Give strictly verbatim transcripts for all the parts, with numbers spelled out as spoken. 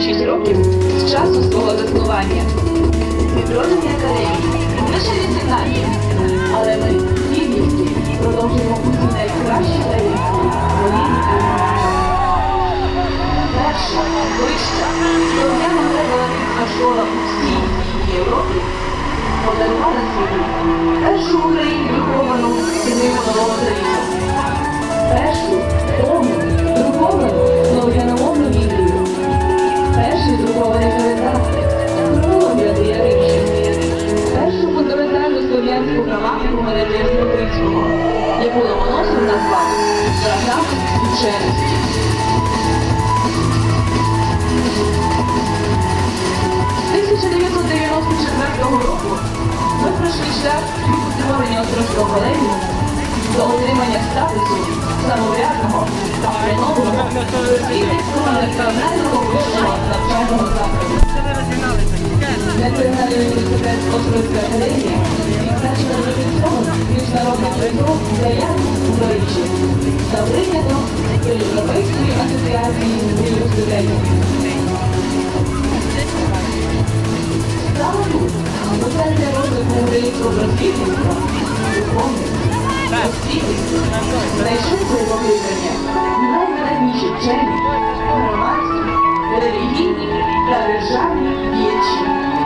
шість років з часу свого заснування. Відродження академії лише вісімнадцять, але ми з гідністю продовжуємо усі найкращі тарифи політики. Перша, вища, слов'яна преподавницька школа у всій Європі подарувала світу першу в Україні друковану книгу Нового Завіту. Першу повну, друковану слов'яномовну Біблію. Перший друкований календар, хронологія Римщини. Першу фундаментальну слов'янську граматику Менеджера Строкрицького, яку Ломоносов назвав «Трактат ученості». тисяча дев'ятсот дев'яносто четвертого року ми пройшли шлях від утворення Острозького колегіуму до отримання статусу самоврядного та автономного Київського національного вищого навчального закладу. Національний університет Острозька академія відзначено зафіксовано міжнародний призов для якості у Парижі та прийнято до Європейської асоціації університетів. Саме тут, у центрі розвитку українського просвітництва, духовних, освіти, знайшли своє покликання найвидатніші вчені, громадські, релігійні та державні діячі.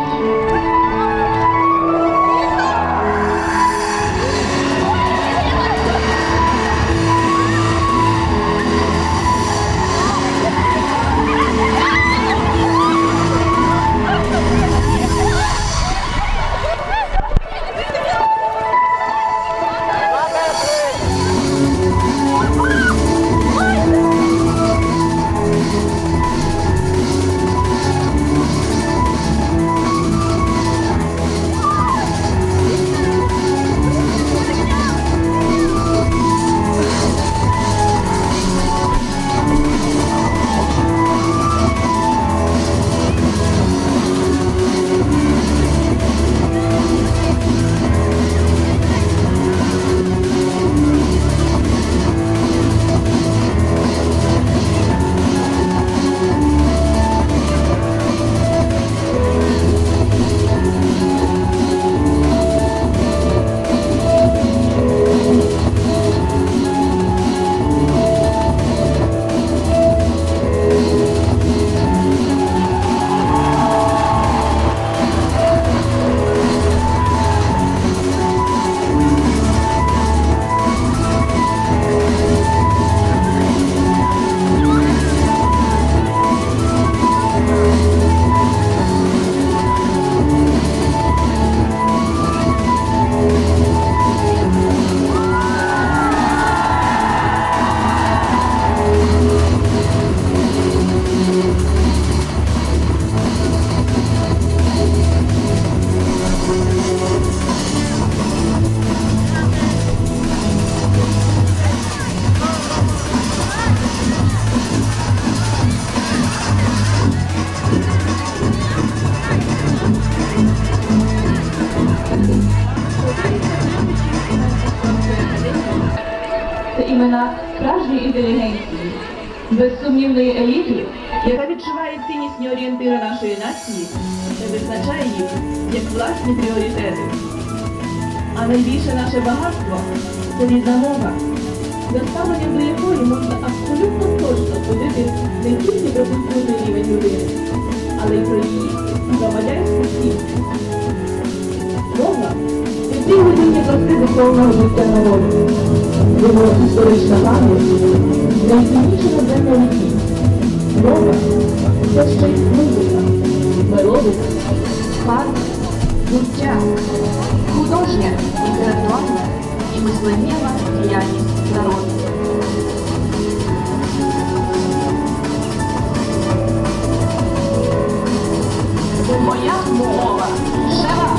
Імена справжньої інтелігенції, безсумнівної еліти, яка відчуває ціннісні орієнтири нашої нації та визначає їх як власні пріоритети. А найбільше наше багатство – це рідна мова, за ставленням до якої можна абсолютно точно судити не тільки про культурний рівень людини, але й про її громадянську цінність. Мова – це дві годинні пласти духовного життя народу. Його історична пам'ять найцінніша родина віків. Мова – це ще й музика, мелодика, фарба, буття, художня, інтелектуальна і мисленнєва діяльність народу. Моя мова жива!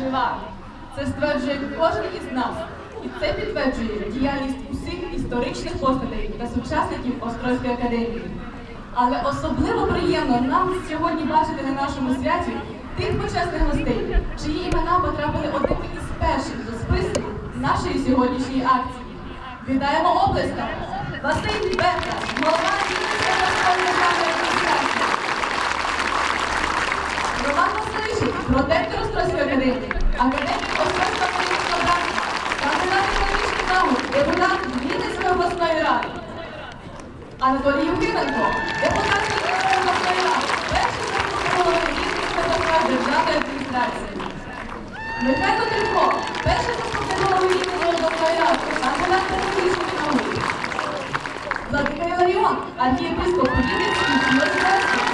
жива. Це стверджує кожен із нас. І це підтверджує діяльність усіх історичних постатей та сучасників Острозької академії. Але особливо приємно нам сьогодні бачити на нашому святі тих почесних гостей, чиї імена потрапили одними із перших до списку нашої сьогоднішньої акції. Вітаємо оплесками! Василь Берка, голова Вінницької обласної державної адміністрації. Роман Васильчик, протектор Острозької академії, академік Острозького політичного братства, кандидат економічних наук, депутат Вінницької обласної ради. Анатолій Юхименко, депутат Вінницької обласної ради, перший заступник голови Вінницької обласної державної адміністрації. Михайло Трифко, перший заступник голови Вінницької обласної ради, кандидат економічних наук. Владика Іларіон, архієпископ Вінницький і Острозький.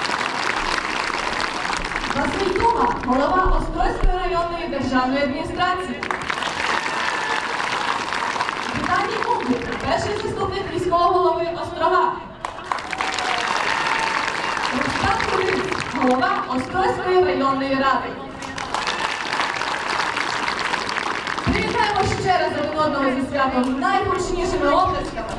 Василь Дума, голова Острозької районної державної адміністрації. Віталій Куклик, перший заступник міського голови Острога. Рустам Кулик, голова Острозької районної ради. Привітаємо ще раз один одного зі святом найгучнішими оплесками.